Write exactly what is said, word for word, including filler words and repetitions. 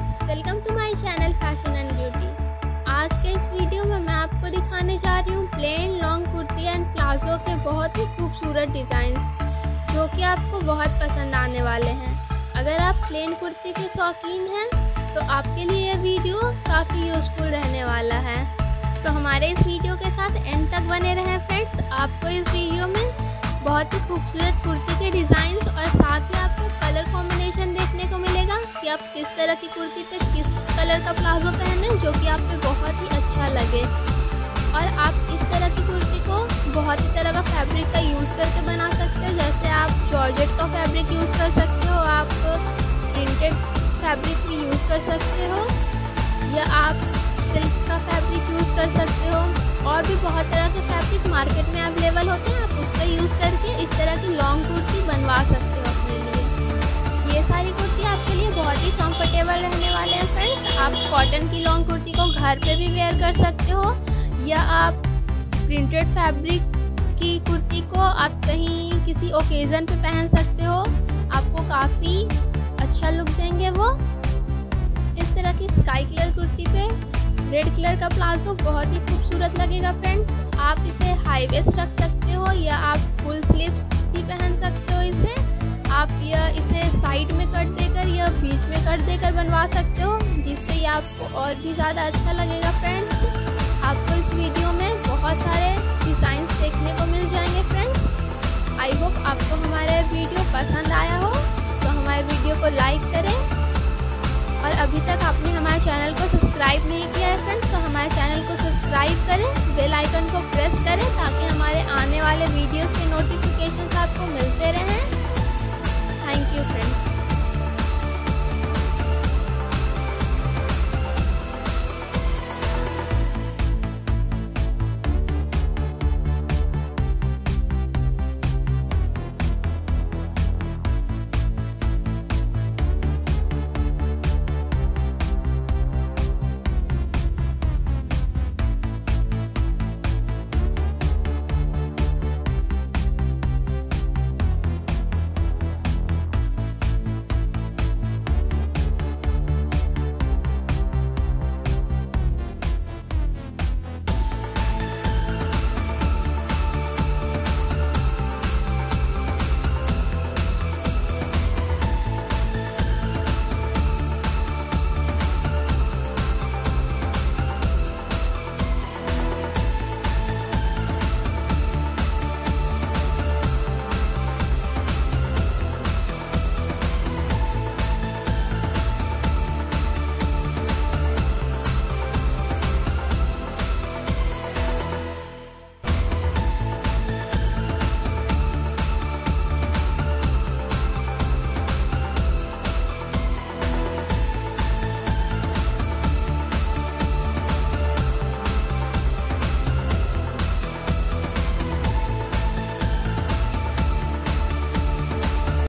Friends, welcome to my channel fashion and beauty. आज के इस वीडियो में मैं आपको दिखाने जा रही हूँ plain long kurti and palazzo के बहुत ही खूबसूरत डिज़ाइंस जो कि आपको बहुत पसंद आने वाले हैं। अगर आप प्लेन कुर्ती के शौकीन हैं तो आपके लिए यह वीडियो काफ़ी यूज़फुल रहने वाला है। तो हमारे इस वीडियो के साथ एंड तक बने रहें फ्रेंड्स। आपको इस वीडियो में बहुत ही खूबसूरत कुर्ती के डिज़ाइंस और साथ ही आपको कलर कॉम्बिनेशन देखने को मिलेगा कि आप किस तरह की कुर्ती पे किस कलर का प्लाजो पहने जो कि आप पे बहुत ही अच्छा लगे। और आप इस तरह की कुर्ती को बहुत ही तरह का फैब्रिक का यूज़ करके बना सकते हो। जैसे आप जॉर्जेट का फैब्रिक यूज़ कर सकते हो, आप प्रिंटेड फैब्रिक भी यूज़ कर सकते हो, या आप सिल्क का फैब्रिक यूज़ कर सकते हो। और भी बहुत तरह के फैब्रिक मार्केट में अवेलेबल होते हैं, आप उसका यूज़ करके इस तरह की लॉन्ग कुर्ती बनवा सकते हो अपने लिए। ये सारी कुर्ती आपके लिए बहुत ही कंफर्टेबल रहने वाले हैं फ्रेंड्स। आप कॉटन की लॉन्ग कुर्ती को घर पे भी वेयर कर सकते हो, या आप प्रिंटेड फैब्रिक की कुर्ती को आप कहीं किसी ओकेज़न पे पहन सकते हो, आपको काफ़ी अच्छा लुक देंगे वो। इस तरह की स्काई कलर कुर्ती पे रेड कलर का प्लाजो बहुत ही खूबसूरत लगेगा फ्रेंड्स। आप इसे हाई वेस्ट रख सकते हो, या आप फुल स्लीव्स भी पहन सकते हो इसे। आप या इसे साइड में कट देकर या बीच में कट देकर बनवा सकते हो, जिससे ये आपको और भी ज़्यादा अच्छा लगेगा फ्रेंड्स। आपको इस वीडियो में बहुत सारे डिज़ाइंस देखने को मिल जाएंगे फ्रेंड्स। आई होप आपको हमारा वीडियो पसंद आया हो, तो हमारे वीडियो को लाइक करें। और अभी तक आपने हमारे चैनल को सब्सक्राइब नहीं किया है फ्रेंड्स, तो हमारे चैनल को सब्सक्राइब करें, बेल आइकन को प्रेस करें ताकि हमारे आने वाले वीडियोस के नोटिफिकेशंस आपको मिलते रहें। Thank you friends.